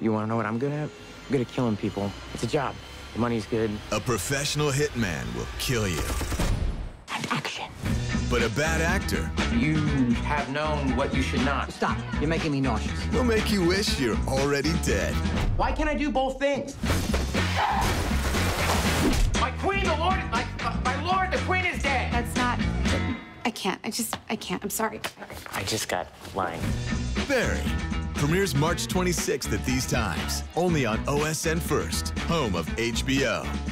You want to know what I'm good at? I'm good at killing people. It's a job. The money's good. A professional hitman will kill you. Action. But a bad actor... You have known what you should not. Stop. You're making me nauseous. will make you wish you're already dead. Why can't I do both things? My queen, the Lord, my Lord, the queen is dead. That's not... I can't. I can't. I'm sorry. I just got lying. Barry premieres March 26th at these times. Only on OSN First, home of HBO.